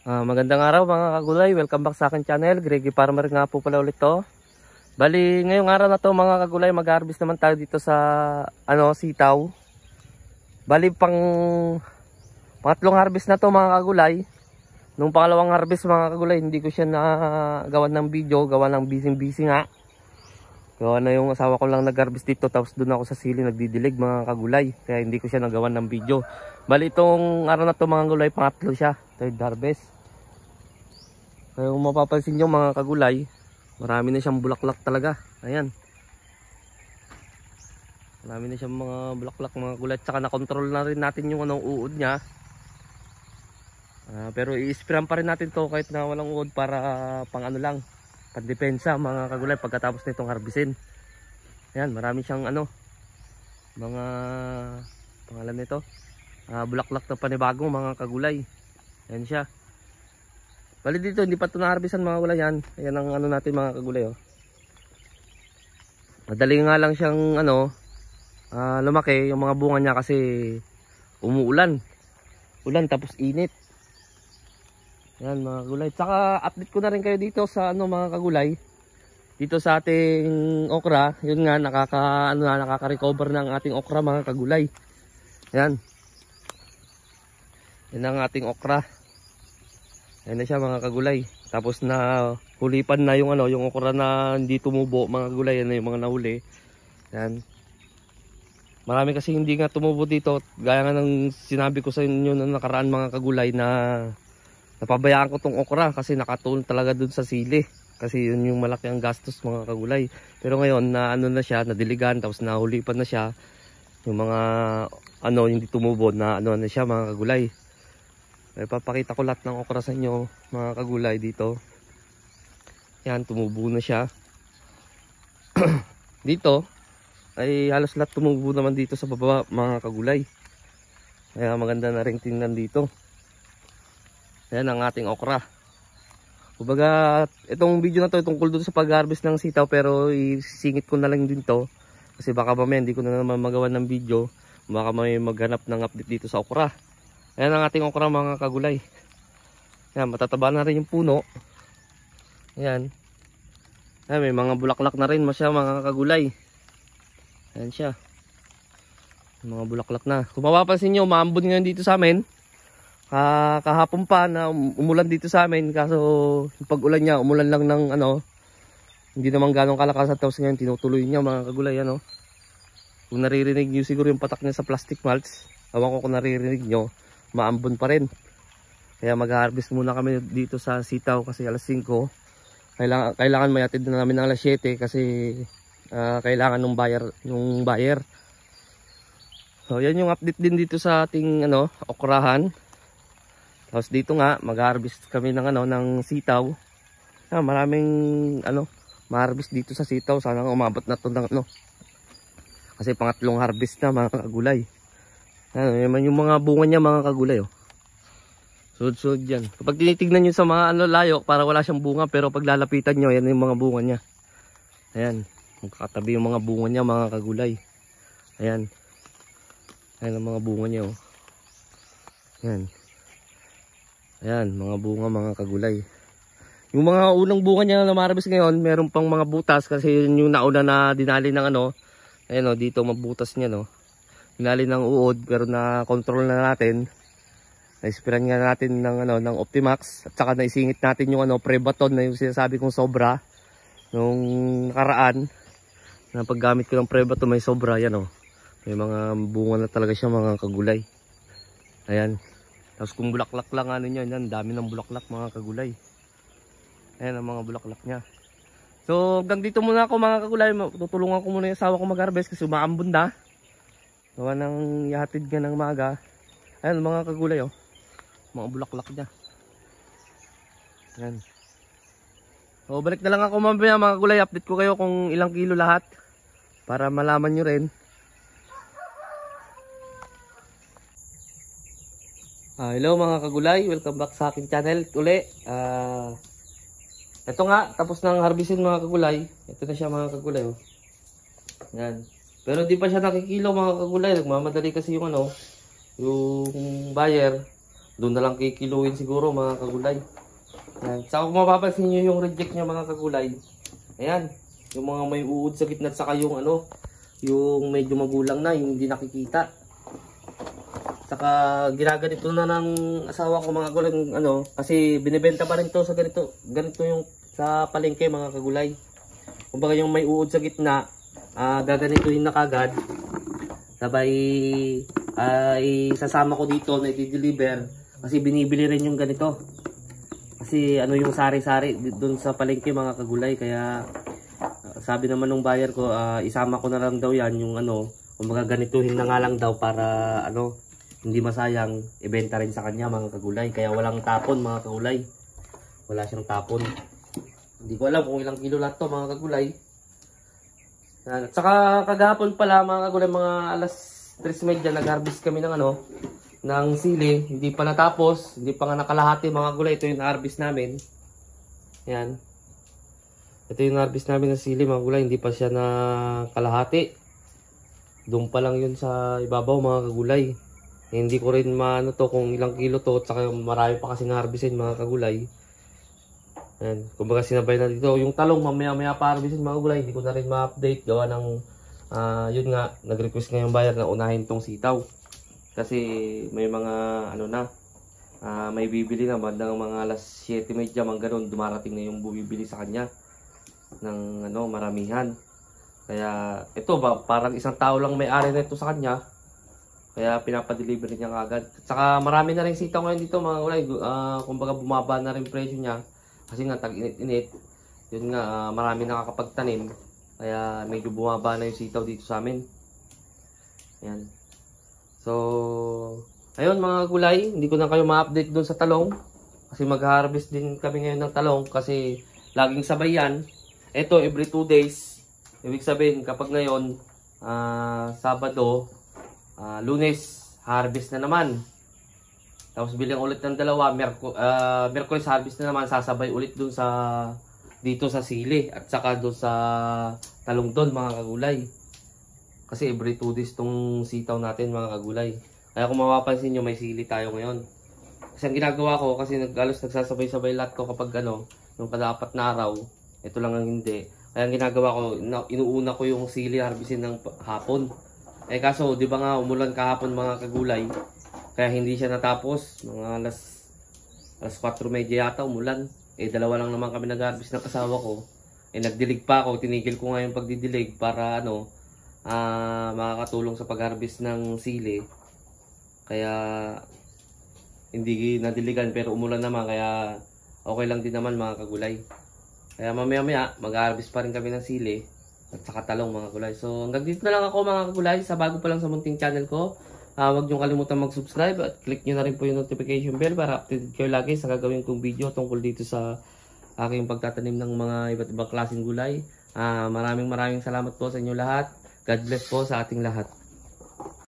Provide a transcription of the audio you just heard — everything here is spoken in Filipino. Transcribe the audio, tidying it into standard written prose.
Magandang araw mga kagulay, welcome back sa akin channel. Greggy Farmer nga po pala ulit to. Bali, ngayong araw na to mga kagulay, mag-harvest naman tayo dito sa sitaw. Bali, pangatlong harvest na to mga kagulay. Nung pangalawang harvest mga kagulay, hindi ko siya nagawan ng video, gawa ng busy nga. Gawa na yung asawa ko lang nag-harvest dito, tapos doon ako sa sili nagdidilig mga kagulay. Kaya hindi ko siya nagawan ng video. Bali, itong araw na to mga kagulay, pangatlo siya, third harvest. Kaya kung mapapansin nyo mga kagulay, marami na siyang bulaklak talaga. Ayan. Marami na siyang mga bulaklak mga kagulay. Tsaka na-control na rin natin yung uod niya. Pero i-sprayan pa rin natin to kahit na walang uod para pang lang, pandepensa mga kagulay pagkatapos nitong harbisin. Ayan, marami siyang mga pangalan nito. Bulaklak na panibagong mga kagulay. Ayan siya. Bali dito, hindi pa ito na-harbisan mga kagulay yan. Ayan ang natin mga kagulay. Oh. Madali nga lang siyang lumaki yung mga bunga niya kasi umuulan. Ulan tapos init. Ayan mga kagulay. Tsaka update ko na rin kayo dito sa mga kagulay. Dito sa ating okra. Yun nga, nakaka-recover ng ating okra mga kagulay. Ayan. Yan ang ating okra. Ayan na siya mga kagulay. Tapos na hulipan na yung yung okra na hindi tumubo mga kagulay. Yan na yung mga nahuli. Ayan. Marami kasi hindi nga tumubo dito. Gaya nga ng sinabi ko sa inyo na nakaraan mga kagulay na napabayaan ko tong okra kasi nakatulong talaga dun sa sili. Kasi yun yung malaki ang gastos mga kagulay. Pero ngayon na na siya, nadiligan tapos nahulipan na siya. Yung mga hindi tumubo na na siya mga kagulay. Papakita ko lahat ng okra sa inyo mga kagulay dito. Yan, tumubo na siya. Dito ay halos lahat tumubo naman dito sa baba mga kagulay. Kaya maganda na rin tingnan dito. Ayan ang ating okra. Kumbaga itong video na to tungkol doon sa pag-harvest ng sitaw, pero isingit ko na lang din to kasi baka mamaya hindi ko na naman magawa ng video. Baka may maghanap ng update dito sa okra. Ayan ang ating okra mga kagulay. Ayan, matataba na rin yung puno. Ayan. Ayan, may mga bulaklak na rin masya mga kagulay. Ayan siya. Mga bulaklak na. Kung mapapansin nyo, maambon ngayon dito sa amin. Kahapon pa na umulan dito sa amin. Kaso yung pag-ulan niya, umulan lang ng hindi naman ganong kalakas. Tapos ngayon tinutuloy niya mga kagulay. Kung naririnig nyo siguro yung patak niya sa plastic mulch. Awan ko kung naririnig nyo, maambon pa rin. Kaya mag-harvest muna kami dito sa sitaw kasi alas 5. Kailangan mayatid na namin ng alas 7 kasi kailangan ng buyer. So yan yung update din dito sa ating okrahan. Tapos dito nga mag-harvest kami ng ng sitaw. Maraming ma-harvest dito sa sitaw. Sana nga umabot na to ng kasi pangatlong harvest na mga kagulay. Yung mga bunga niya mga kagulay. Sunod-sunod yan. Kapag tinitignan nyo sa mga layo, para wala siyang bunga. Pero pag lalapitan nyo, yan yung mga bunga niya. Ayan. Magkakatabi yung mga bunga niya mga kagulay. Ayan. Ayan ang mga bunga niya. Ayan. Ayan, mga bunga mga kagulay. Yung mga unang bunga niya na marabis ngayon, meron pang mga butas. Kasi yung nauna na dinali ng ayan dito mabutas niya dinali ng uod, pero na-control na natin. Na-sprayan nga natin ng Optimax. At saka naisingit natin yung Prebaton na yung sinasabi kong sobra. Nung nakaraan, na paggamit ko ng Prebaton may sobra. Yan may mga bunga na talaga siya mga kagulay. Ayan. Tapos kung bulaklak lang yan, dami ng bulaklak mga kagulay. Ayan ang mga bulaklak niya. So hanggang dito muna ako mga kagulay. Tutulungan ko muna yung asawa ko mag-harvest kasi umaambon na. Gawa ng ihatid nga ng maga. Ayan mga kagulay mga bulaklak niya. Ayan. So balik na lang ako mamaya mga kagulay. Update ko kayo kung ilang kilo lahat para malaman nyo rin. Hello mga kagulay, welcome back sa akin channel uli. Ito nga, tapos nang harvestin mga kagulay. Ito na siya mga kagulay. Yan. Pero di pa siya nakikilo mga kagulay. Nagmamadali kasi yung yung buyer. doon na lang kikiluin siguro mga kagulay. Ayan. Saka kung mapapansin nyo yung reject niya mga kagulay, ayan, yung mga may uod sa gitna at saka yung ano, yung medyo magulang na, yung hindi nakikita. Saka ginaganito na ng asawa ko mga kagulay, ano, kasi binibenta pa rin to sa ganito yung sa palengke mga kagulay. Kumbaga yung may uod sa gitna, gaganituhin na kagad. Sabay sasama ko dito na i-deliver kasi binibili rin yung ganito. Kasi ano yung sari-sari doon sa palengke mga kagulay, kaya sabi naman ng buyer ko, isama ko na lang daw yan yung ano, kumbaga ganituhin na nga lang daw para ano, hindi masayang ibenta rin sa kanya mga kagulay. Kaya walang tapon mga kagulay. Wala siyang tapon. Hindi ko alam kung ilang kilo lahat to mga kagulay. At saka kagahapon pala mga kagulay, mga alas 3:30 nag-harvest kami ng ano, ng sili. Hindi pa natapos, hindi pa nga nakalahati mga kagulay. Ito yung harvest namin. Yan. Ito yung harvest namin ng sili mga kagulay. Hindi pa siya nakalahati. Doon pa lang yun sa ibabaw mga kagulay. Hindi ko rin maano to kung ilang kilo to. At saka marami pa kasing harvestin mga kagulay. Ayan, kumbaga sinabay na dito. Yung talong mamaya-maya pa harvestin mga kagulay. Hindi ko na rin ma-update. Gawa ng, yun nga, nag-request nga yung buyer na unahin tong sitaw. Kasi may mga, ano na, may bibili na. Bandang mga alas 7:30, mga ganun, dumarating na yung bumibili sa kanya. Ng, ano, maramihan. Kaya, ito ba, parang isang tao lang may-ari na ito sa kanya. Kaya pinapadeliver niya kagad. At saka marami na rin sitaw ngayon dito mga kagulay. Kumbaga bumaba na rin presyo niya. Kasi nga tag-init-init, yun nga, marami nakakapagtanim. Kaya medyo bumaba na yung sitaw dito sa amin. Ayan. So, ayun mga gulay, hindi ko na kayo ma-update doon sa talong. Kasi mag-harvest din kami ngayon ng talong. Kasi laging sabay yan. Ito, every 2 days. Ibig sabihin, kapag ngayon, Sabado, Lunes, harvest na naman. Tapos bilang ulit ng dalawa, Miyerkules harvest na naman, sasabay ulit dun sa dito sa sili at saka dun sa talong doon mga kagulay. Kasi every 2 days tong sitaw natin mga kagulay. Kaya kung mapapansin nyo, may sili tayo ngayon. Kasi ang ginagawa ko, kasi nagsasabay-sabay lahat ko kapag ano, yung kada-4 na araw, ito lang ang hindi. Kaya ang ginagawa ko, inuuna ko yung sili harvestin ng hapon. Kaso, di ba nga umulan kahapon mga kagulay? Kaya hindi siya natapos. Mga alas 4:30 yata umulan. Dalawa lang naman kami nag-harvest ng kasawa ko. Nagdilig pa ako. Tinigil ko nga yung pagdidilig para ano, makakatulong sa pag-harvest ng sili. Kaya hindi nadiligan pero umulan naman. Kaya okay lang din naman mga kagulay. Kaya mamaya-maya mag-harvest pa rin kami ng sili. At saka talong mga kagulay. So hanggang dito na lang ako mga kagulay. Sa bago pa lang sa munting channel ko. Huwag nyo kalimutan mag-subscribe at click nyo na rin po yung notification bell para updated kayo lagi sa gagawin kong video tungkol dito sa aking pagtatanim ng mga iba't ibang klaseng gulay. Maraming salamat po sa inyo lahat. God bless po sa ating lahat.